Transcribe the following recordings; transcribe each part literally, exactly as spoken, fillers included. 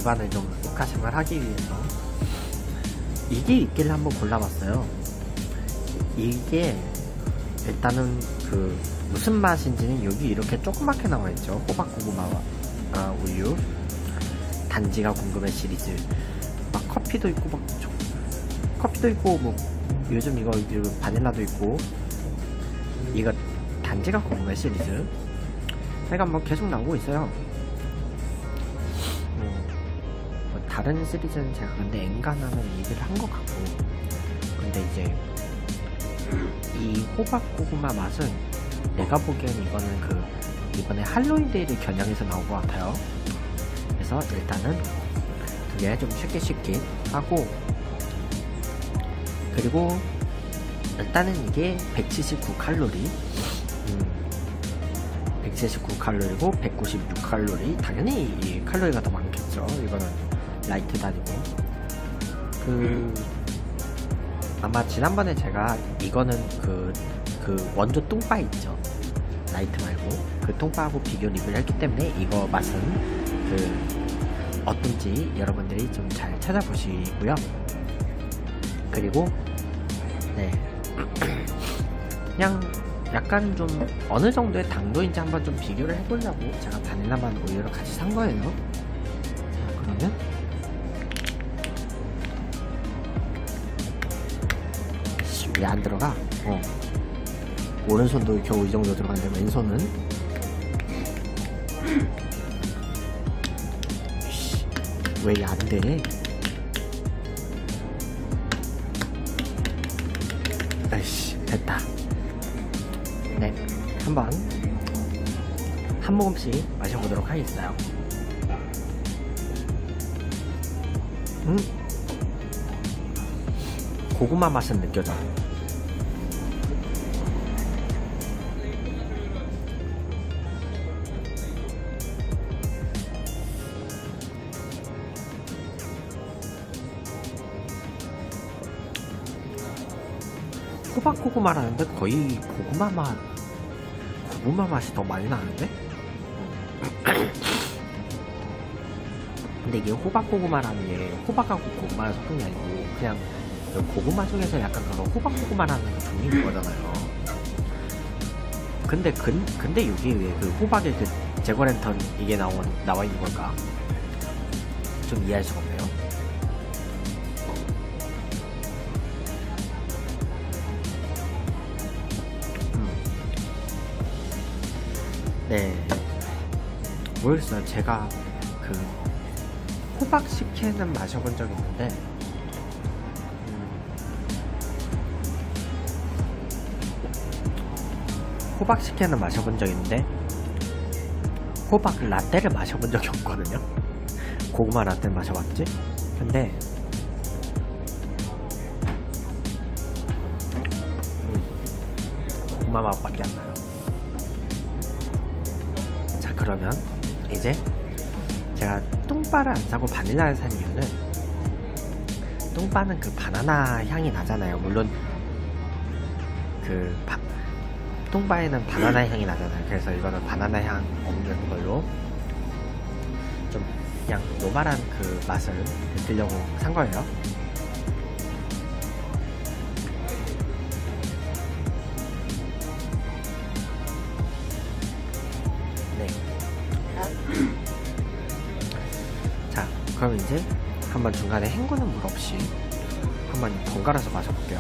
입안을 좀 입가심을 하기 위해서 이게 있길래 한번 골라봤어요. 이게 일단은 그 무슨 맛인지는 여기 이렇게 조그맣게 나와있죠. 호박고구마 아, 우유 단지가 궁금해 시리즈. 막 커피도 있고 막 커피도 있고 뭐 요즘 이거, 이거 바닐라도 있고 이거 단지가 궁금해 시리즈. 그러니까 뭐 계속 나오고 있어요. 뭐, 뭐 다른 시리즈는 제가 근데 엔간하면 얘기를 한 것 같고, 근데 이제 이 호박고구마 맛은 내가 보기엔 이거는 그 이번에 할로윈데이를 겨냥해서 나온 것 같아요. 그래서 일단은 두 개 좀 쉽게 쉽게 하고, 그리고 일단은 이게 백칠십구 칼로리, 음, 백칠십구 칼로리고 백구십육 칼로리. 당연히 이 칼로리가 더 많겠죠. 이거는 라이트도 아니고. 그 아마 지난번에 제가 이거는 그, 그 원조 똥바 있죠. 라이트 말고 그 똥바하고 비교 리뷰를 했기 때문에 이거 맛은 그 어떤지 여러분들이 좀 잘 찾아보시고요. 그리고 네 그냥 약간 좀 어느 정도의 당도인지 한번 좀 비교를 해보려고 제가 바닐라만 우유를 같이 산 거예요. 자, 그러면 왜 안 들어가? 어. 오른손도 겨우 이 정도 들어가는데 왼손은 왜 안 돼? 아이씨, 됐다. 네, 한번 한 모금씩 마셔보도록 하겠어요. 음, 고구마 맛은 느껴져. 호박고구마라는데 거의 고구마 맛, 고구마 맛이 더 많이 나는데? 근데 이게 호박고구마라는 게 호박하고 고구마를 섞은 게 아니고 그냥 고구마 중에서 약간 그런 호박고구마라는 종류인 거잖아요. 근데 근, 근데 여기 왜 그 호박의 그 제거랜턴 이게 나온, 나와 있는 걸까? 좀 이해할 수가 없네요. 네, 모르겠어요. 제가 그 호박 식혜는 마셔본 적이 있는데 음, 호박 식혜는 마셔본 적이 있는데 호박 라떼를 마셔본 적이 없거든요. 고구마 라떼를 마셔봤지? 근데 음, 고구마 맛밖에 안 나요. 그러면 이제 제가 똥바를 안 사고 바닐라를 산 이유는, 똥바는 그 바나나 향이 나잖아요. 물론 그 바, 똥바에는 바나나 향이 나잖아요. 그래서 이거는 바나나 향 없는 걸로 좀 그냥 노멀한 그 맛을 느끼려고 산 거예요. 자, 그럼 이제 한번 중간에 헹구는 물 없이 한번 번갈아서 마셔볼게요.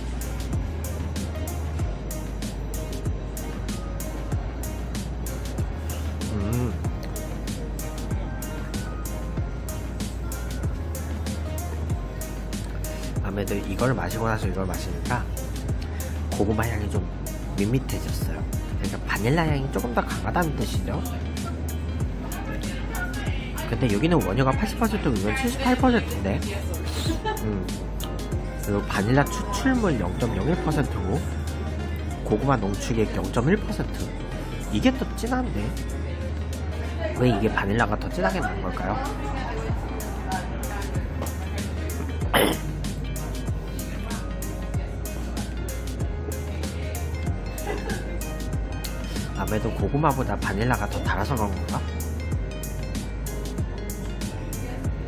음, 아무래도 이걸 마시고 나서 이걸 마시니까 고구마 향이 좀 밋밋해졌어요. 그러니까 바닐라 향이 조금 더 강하다는 뜻이죠. 근데 여기는 원료가 팔십 퍼센트고 이건 칠십팔 퍼센트인데 음, 그리고 바닐라 추출물 영 점 영일 퍼센트고 고구마 농축액 영 점 일 퍼센트. 이게 더 진한데 왜 이게 바닐라가 더 진하게 나는 걸까요? 아무래도 고구마보다 바닐라가 더 달아서 그런 건가?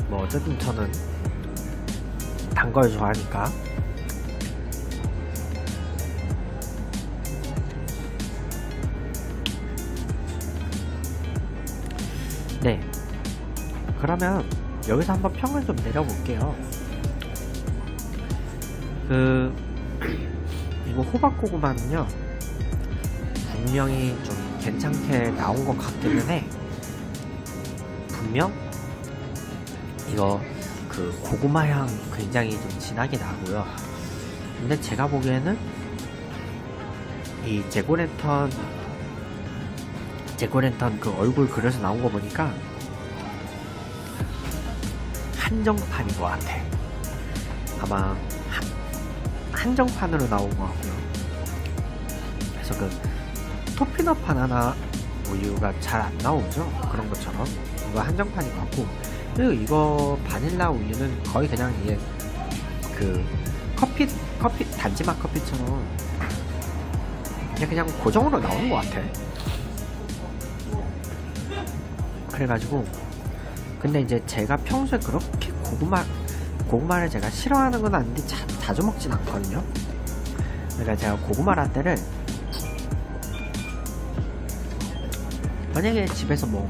뭐 어쨌든 저는 단 걸 좋아하니까. 네, 그러면 여기서 한번 평을 좀 내려볼게요. 그 이거 호박고구마는요 분명히 좀 괜찮게 나온 것 같기는 해. 분명 이거 그 고구마 향 굉장히 좀 진하게 나고요. 근데 제가 보기에는 이 재고랜턴 재고랜턴 그 얼굴 그려서 나온 거 보니까 한정판인 것 같아. 아마 한, 한정판으로 나온 것 같고요. 그래서 그 토피넛 바나나 우유가 잘 안 나오죠? 그런 것처럼 이거 한정판인 것 같고, 그리고 이거 바닐라 우유는 거의 그냥 이게 그 커피 커피 단지맛 커피처럼 그냥 그냥 고정으로 나오는 것 같아. 그래가지고 근데 이제 제가 평소에 그렇게 고구마 고구마를 제가 싫어하는 건 아닌데 자, 자주 먹진 않거든요. 그러니까 제가 고구마 라떼를 만약에 집에서 뭐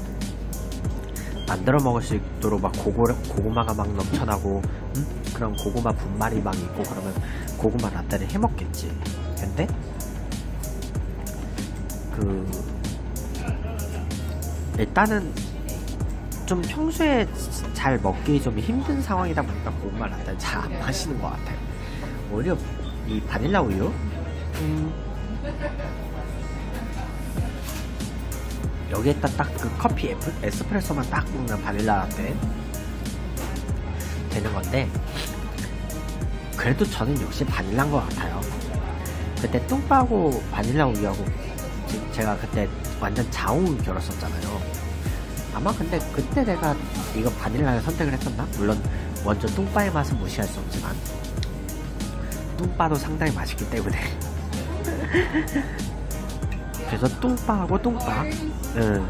만들어 먹을 수 있도록 막 고구, 고구마가 막 넘쳐나고 음? 그런 고구마 분말이 막 있고 그러면 고구마 라떼를 해 먹겠지. 근데 그 일단은 좀 평소에 잘 먹기 좀 힘든 상황이다 보니까 고구마 라떼를 잘 안 마시는 것 같아요. 오히려 이 바닐라 우유 음, 여기에다 딱 그 커피 에프, 에스프레소만 딱 먹는 바닐라 라떼 되는 건데, 그래도 저는 역시 바닐라인 것 같아요. 그때 뚱빠하고 바닐라 우유하고 제가 그때 완전 좌우 겨뤘었잖아요. 아마 근데 그때 내가 이거 바닐라를 선택을 했었나? 물론 먼저 뚱빠의 맛은 무시할 수 없지만 뚱빠도 상당히 맛있기 때문에 그래서 뚱빠하고 뚱빠 음.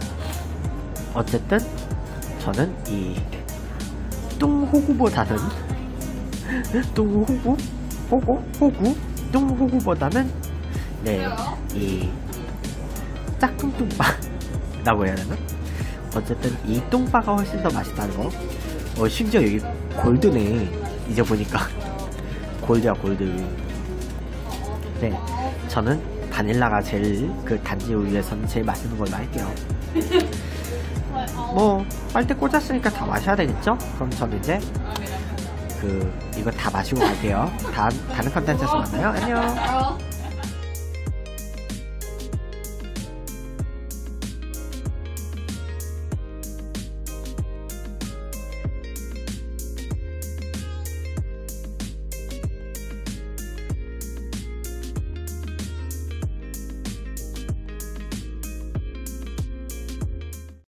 어쨌든 저는 이 뚱호구보다는 뚱호구? 호구? 호구? 뚱호구보다는 네, 이 짝꿍 뚱빠라고 해야 되나? 어쨌든 이 뚱빠가 훨씬 더 맛있다는 거. 어, 심지어 여기 골드네. 이제 보니까 골드야 골드. 네, 저는 바닐라가 제일 그 단지 우유에서는 제일 맛있는 걸로 할게요. 뭐 빨대 꽂았으니까 다 마셔야 되겠죠? 그럼 저는 이제 그 이거 다 마시고 갈게요. 다음 다른 컨텐츠에서 만나요. 안녕.